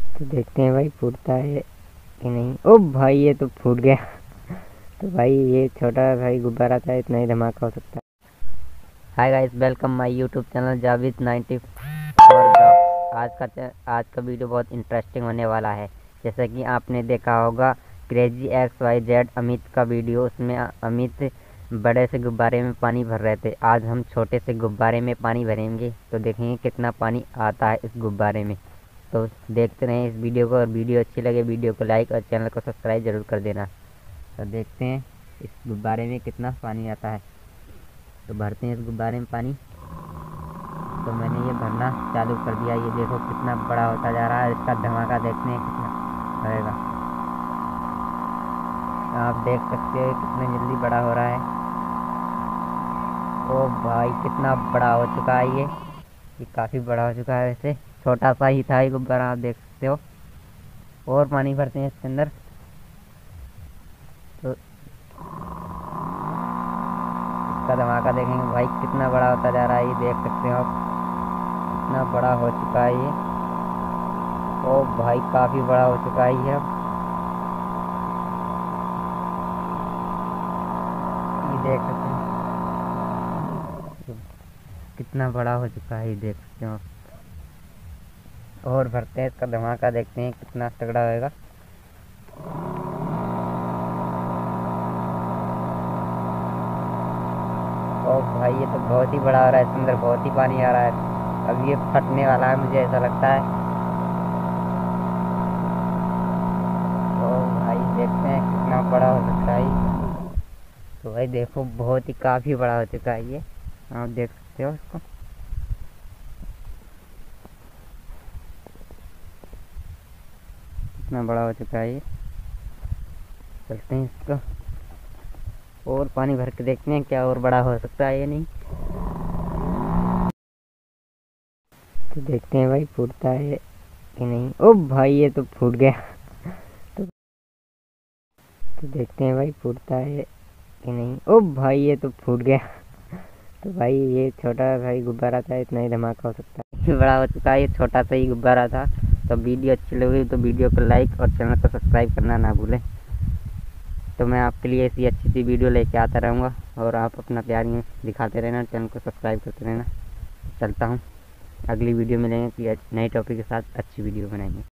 तो देखते हैं भाई फूटता है कि नहीं। ओ भाई ये तो फूट गया। तो भाई ये छोटा भाई गुब्बारा था, इतना ही धमाका हो सकता है। Hi guys, welcome my YouTube channel Javid 94 blog. आज का वीडियो बहुत इंटरेस्टिंग होने वाला है। जैसा कि आपने देखा होगा क्रेजी XYZ अमित का वीडियो, उसमें अमित बड़े से गुब्बारे में पानी भर रहे थे। आज हम छोटे से गुब्बारे में पानी भरेंगे, तो देखेंगे कितना पानी आता है इस गुब्बारे में। तो देखते रहें इस वीडियो को, और वीडियो अच्छी लगे वीडियो को लाइक और चैनल को सब्सक्राइब ज़रूर कर देना। तो देखते हैं इस गुब्बारे में कितना पानी आता है। तो भरते हैं इस गुब्बारे में पानी। तो मैंने ये भरना चालू कर दिया। ये देखो कितना बड़ा होता जा रहा है। इसका धमाका देखते हैं कितना रहेगा। आप देख सकते हो कितने जल्दी बड़ा हो रहा है। ओ भाई कितना बड़ा हो चुका है ये काफ़ी बड़ा हो चुका है। वैसे छोटा सा ही था ये गुब्बारा, आप देख सकते हो। और पानी भरते हैं इसके अंदर। तो इसका धमाका देखेंगे भाई कितना बड़ा होता जा रहा है। ये देख सकते हो आप, कितना बड़ा हो चुका है ये। ओ भाई काफ़ी बड़ा हो चुका है ये। अब ये देख सकते हैं कितना बड़ा हो चुका है, ये देख सकते हो आप। और भरते हैं इसका धमाका, देखते हैं कितना तगड़ा होएगा। ओ भाई ये तो बहुत ही बड़ा हो रहा है, इसके अंदर बहुत ही पानी आ रहा है। अब ये फटने वाला है, मुझे ऐसा लगता है। ओ भाई देखते हैं कितना बड़ा हो सकता है ये। तो भाई देखो बहुत ही काफ़ी बड़ा हो चुका है ये, आप देख सकते हो इसको। कितना बड़ा हो चुका है ये। चलते हैं इसको और पानी भर के देखते हैं क्या और बड़ा हो सकता है ये। नहीं तो देखते हैं भाई फूटता है कि नहीं। ओ भाई ये तो फूट गया। तो, तो देखते हैं भाई फूटता है कि नहीं। ओ भाई ये तो फूट गया। तो भाई ये छोटा भाई गुब्बारा था, इतना ही धमाका हो सकता है। बड़ा हो चुका है, ये छोटा सा ही गुब्बारा था। तो वीडियो अच्छी लगी तो वीडियो को लाइक और चैनल को सब्सक्राइब करना ना भूलें। तो मैं आपके लिए ऐसी अच्छी सी वीडियो लेके आता रहूँगा, और आप अपना प्यार दिखाते रहना, चैनल को सब्सक्राइब करते रहना। चलता हूँ, अगली वीडियो मिलेंगे कि नए टॉपिक के साथ अच्छी वीडियो बनाएंगे।